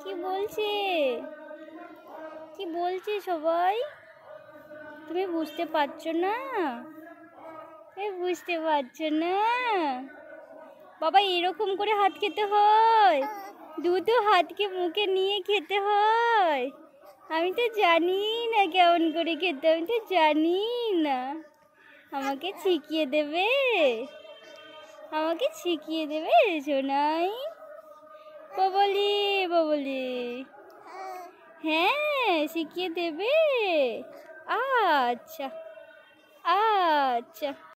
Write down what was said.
কি বলছে? কি বলছে সবাই? তুমি বুঝতে পারছো না? বুঝতে পারছো না? বাবা এরকম করে হাত খেতে হয়, দুটো হাতকে মুখে নিয়ে খেতে হয়। আমি তো জানি না কেমন করে খেতে, আমি তো জানি না। আমাকে শিখিয়ে দেবে? আমাকে শিখিয়ে দেবে সোনাই? ববলি ববলি, হ্যাঁ শিখিয়ে দেবে। আচ্ছা আচ্ছা।